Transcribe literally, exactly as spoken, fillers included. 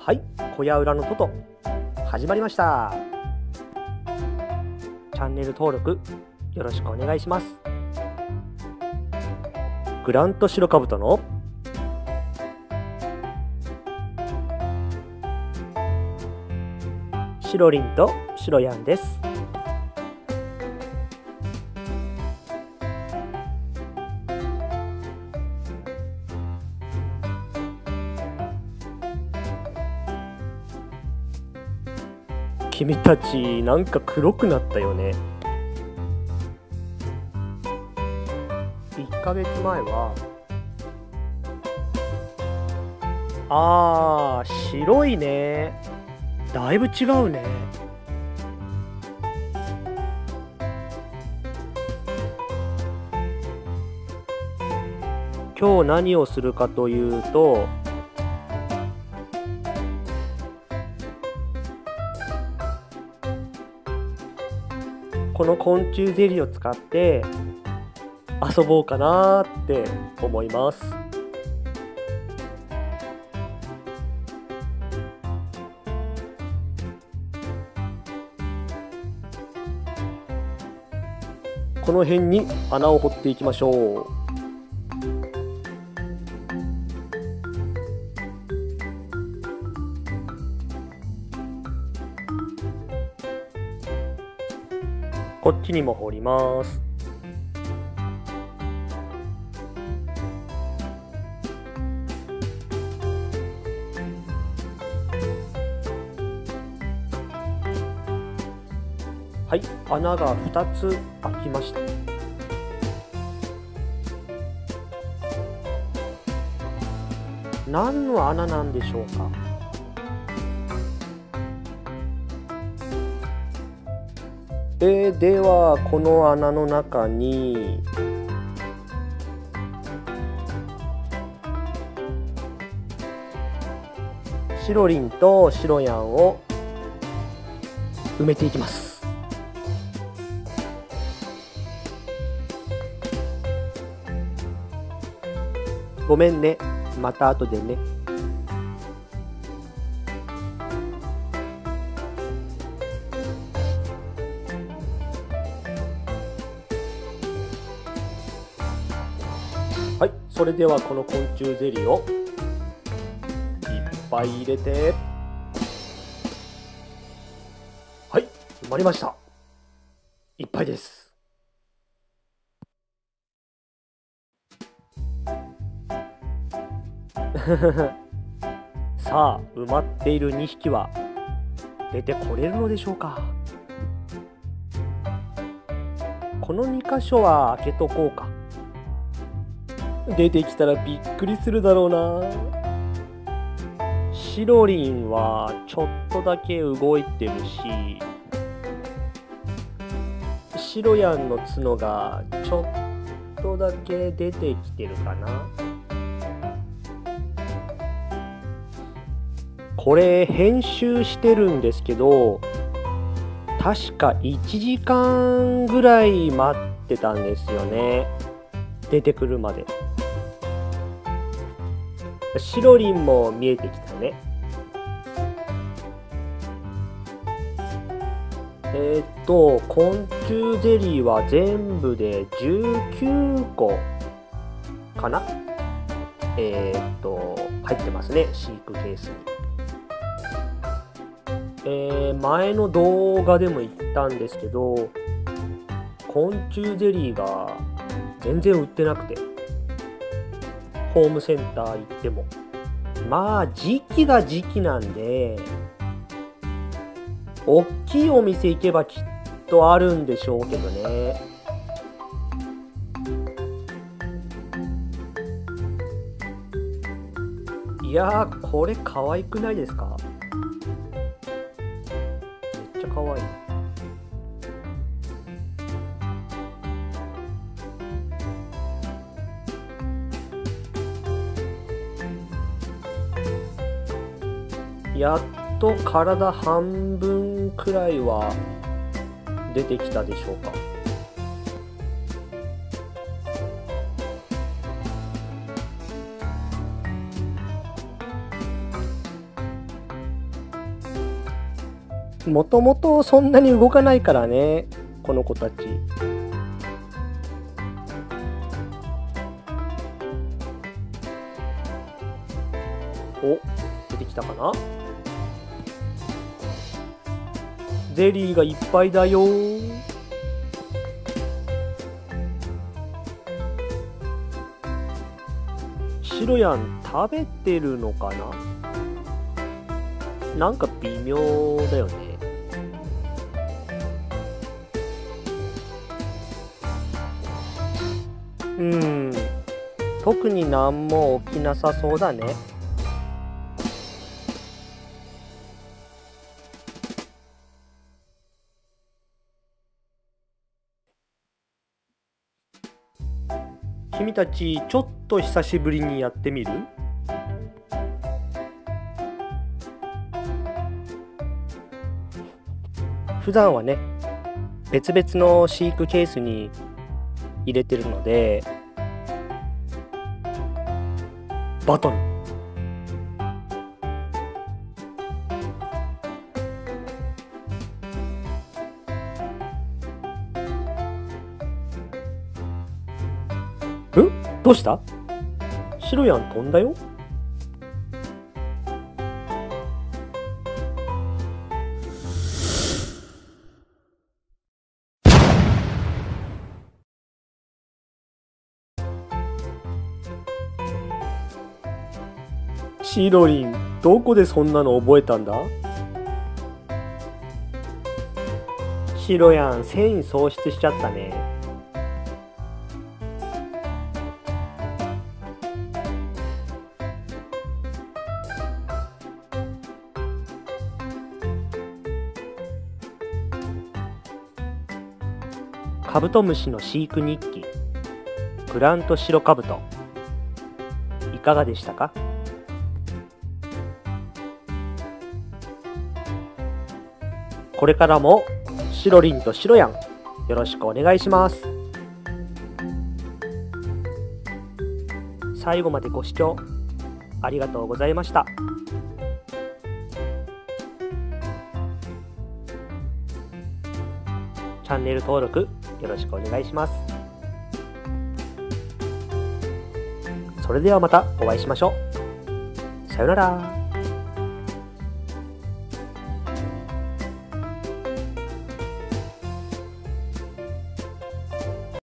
はい、小屋裏のトト始まりました。チャンネル登録よろしくお願いします。グラントシロカブトのシロリンとシロヤンです。君たちなんか黒くなったよね。いっかげつまえはあー白いね。だいぶ違うね。今日何をするかというと、この昆虫ゼリーを使って遊ぼうかなって思います。この辺に穴を掘っていきましょう。こっちにも掘ります。はい、穴がふたつ開きました。何の穴なんでしょうか。えー、ではこの穴の中にシロリンとシロヤンを埋めていきます。ごめんね、また後でね。はい、それではこの昆虫ゼリーをいっぱい入れて、はい、埋まりました。いっぱいです。さあ、埋まっているにひきは出てこれるのでしょうか。このにかしょは開けとこうか。出てきたらびっくりするだろうな。シロリンはちょっとだけ動いてるし、シロヤンの角がちょっとだけ出てきてるかな。これ編集してるんですけど、確かいちじかんぐらい待ってたんですよね、出てくるまで。シロリンも見えてきたね。えー、っと昆虫ゼリーは全部でじゅうきゅうこかな。えー、っと入ってますね、飼育ケースに。えー、前の動画でも言ったんですけど、昆虫ゼリーが全然売ってなくて、ホームセンター行っても、まあ時期が時期なんで、大きいお店行けばきっとあるんでしょうけどね。いやー、これ可愛くないですか。めっちゃ可愛い。やっと体半分くらいは出てきたでしょうか。 もともとそんなに動かないからね、この子たち。お、出てきたかな。ゼリーがいっぱいだよ。シロヤン食べてるのかな。なんか微妙だよね。うん、特に何も起きなさそうだね。君たちちょっと久しぶりにやってみる？普段はね、別々の飼育ケースに入れてるので、バトル。ん？どうした？シロヤン飛んだよ。シロリン、どこでそんなの覚えたんだ？シロヤン、繊維喪失しちゃったね。カブトムシの飼育日記、グラントシロカブト、いかがでしたか？これからもシロリンとシロヤン、よろしくお願いします。最後までご視聴ありがとうございました。チャンネル登録よろしくお願いします。それではまたお会いしましょう。さよなら。